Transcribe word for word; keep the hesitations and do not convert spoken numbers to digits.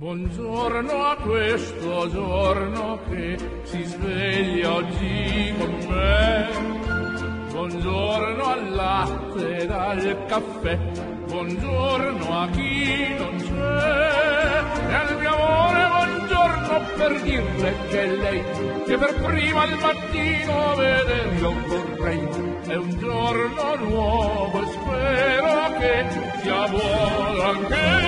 Buongiorno a questo giorno che si sveglia oggi con me. Buongiorno al latte e al caffè. Buongiorno a chi non c'è. E al mio amore buongiorno per dirle che è lei che per prima al mattino vedere io vorrei. È un giorno nuovo e spero che sia buono anche